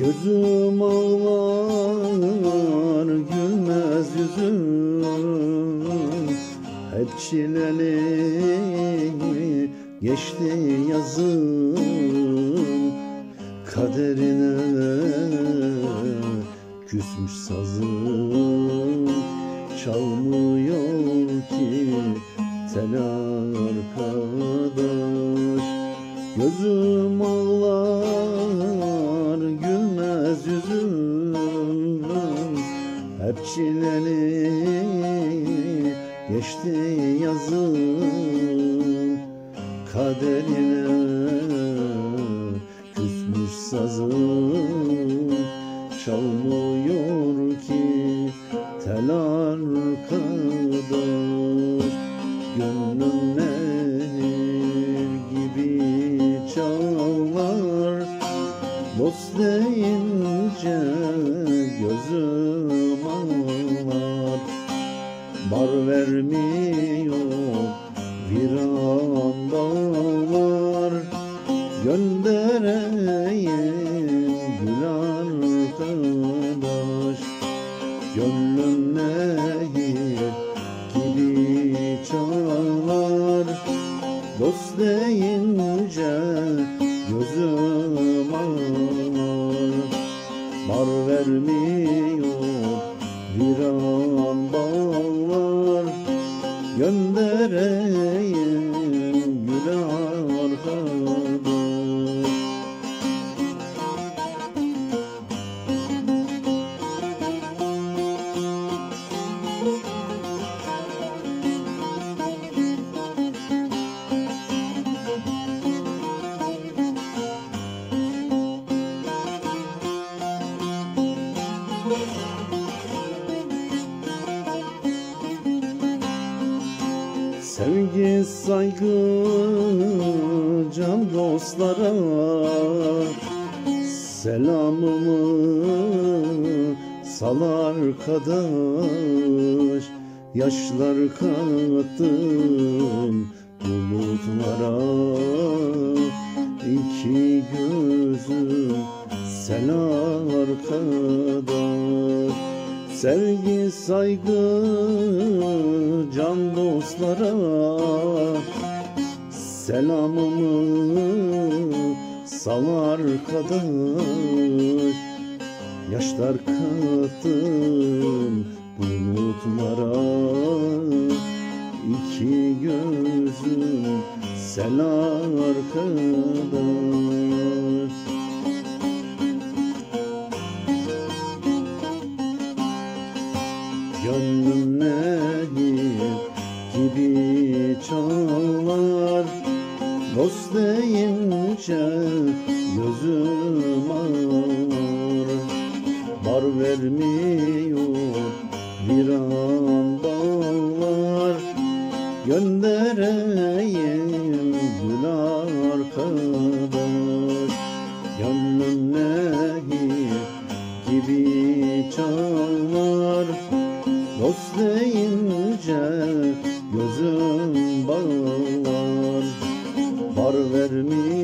Gözüm ağlar, gülmez yüzüm. Hep çileli geçti yazım. Kaderine küsmüş sazım. Çalmıyor ki tel arkadaş. Gözüm ağlar, gülmez yüzüm. Hep çileli geçti yazım. Kaderine küsmüş sazım. Çalmıyor ki tel arkadaş. Gönlüm nehir gibi çağlar. Dost deyince gözüm ağlar. Bar vermiyor viran bağlar. Göndereyim gül arkadaş. Gönlüm nehir gibi çağlar. Dost deyince gözüm ağlar. Bar vermiyor viran bağlar. Göndereyim gül arkadaş. Sevgi, saygı, can dostlara selamımı sal arkadaş. Yaşlar kattım bulutlara. İki gözüm sen arkadaş. Sevgi, saygı, can dostlara selamımı sal arkadaş. Yaşlar kattım bulutlara. İki gözüm sen arkadaş. Gönlüm nehir gibi çağlar. Dost deyince gözüm ağlar. Bar vermiyor viran bağlar. Göndereyim gül arkadaş. Gönlüm nehir gibi çağlar. Dost deyince gözüm bağlar. Bar vermiyor